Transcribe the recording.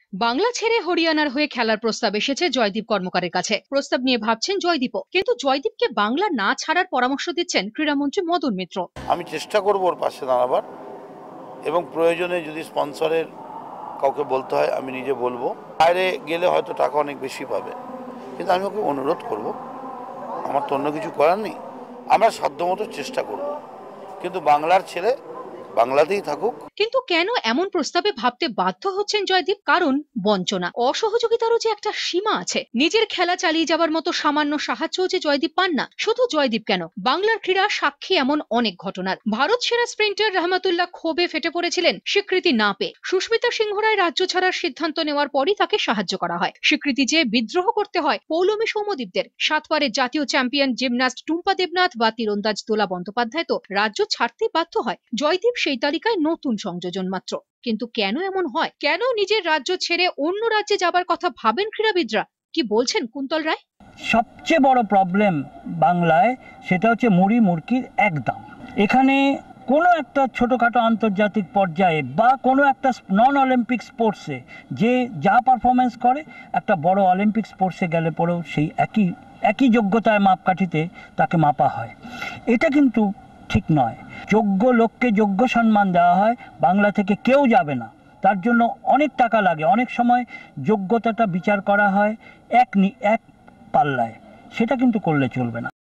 বাংলা ছেড়ে হরিয়ানার হয়ে খেলার প্রস্তাব এসেছে জয়দীপ কর্মকারের কাছে। প্রস্তাব নিয়ে ভাবছেন জয়দীপও, কিন্তু জয়দীপকে বাংলা না ছাড়ার পরামর্শ দিচ্ছেন ক্রীড়ামন্ত্রী মদন মিত্র। আমি চেষ্টা করব ওর পাশে দাঁড়াবার, এবং প্রয়োজনে যদি স্পন্সরের কাউকে বলতে হয় আমি নিজে বলবো। বাইরে গেলে হয়তো টাকা অনেক বেশি পাবে, কিন্তু আমি ওকে অনুরোধ করব, আমার তো অন্য কিছু করার নেই, আমরা সাধ্যমতো চেষ্টা করব, কিন্তু বাংলার ছেলে বাংলাতেই থাকুক। কিন্তু কেন এমন প্রস্তাবে ভাবতে বাধ্য হচ্ছেন জয়দীপ? কারণ বঞ্চনা, অসহযোগিতারও যে একটা সীমা আছে। নিজের খেলা চালিয়ে যাবার মতো সামান্য সাহায্যও যে জয়দীপ পান না। শুধু জয়দীপ কেন, বাংলার ক্রীড়া সাক্ষী এমন অনেক ঘটনার। ভারত সেরা স্প্রিন্টার রহমতুল্লাহ ক্ষোভে ফেটে পড়েছিলেন স্বীকৃতি না পেয়ে। সুস্মিতা সিংহ রায় রাজ্য ছাড়ার সিদ্ধান্ত নেওয়ার পরই তাকে সাহায্য করা হয়। স্বীকৃতি চেয়ে বিদ্রোহ করতে হয় পৌলমী সৌমদীপদের। 7 বারের জাতীয় চ্যাম্পিয়ন জিমন্যাস্ট টুম্পা দেবনাথ বা তীরন্দাজ দোলা বন্দ্যোপাধ্যায় তো রাজ্য ছাড়তেই বাধ্য হয়। জয়দীপ সেই তালিকায় নতুন সংযোজন মাত্র। কিন্তু কেন এমন হয়? কেন নিজের রাজ্য ছেড়ে অন্য রাজ্যে যাবার কথা ভাবেন ক্রীড়াবিদরা? কি বলছেন কুন্তল রায়? সবচেয়ে বড় প্রবলেম বাংলায় সেটা হচ্ছে মুড়ি মুরগির একদম। এখানে কোনো একটা ছোটোখাটো আন্তর্জাতিক পর্যায়ে বা কোনো একটা নন অলিম্পিক স্পোর্টসে যে যা পারফরমেন্স করে, একটা বড় অলিম্পিক স্পোর্টসে গেলে পরেও সেই একই যোগ্যতায় মাপকাঠিতে তাকে মাপা হয়। এটা কিন্তু ঠিক নয়। যোগ্য লোককে যোগ্য সম্মান দেওয়া হয়। বাংলা থেকে কেউ যাবে না, তার জন্য অনেক টাকা লাগে। অনেক সময় যোগ্যতাটা বিচার করা হয় এক পাল্লায়, সেটা কিন্তু করলে চলবে না।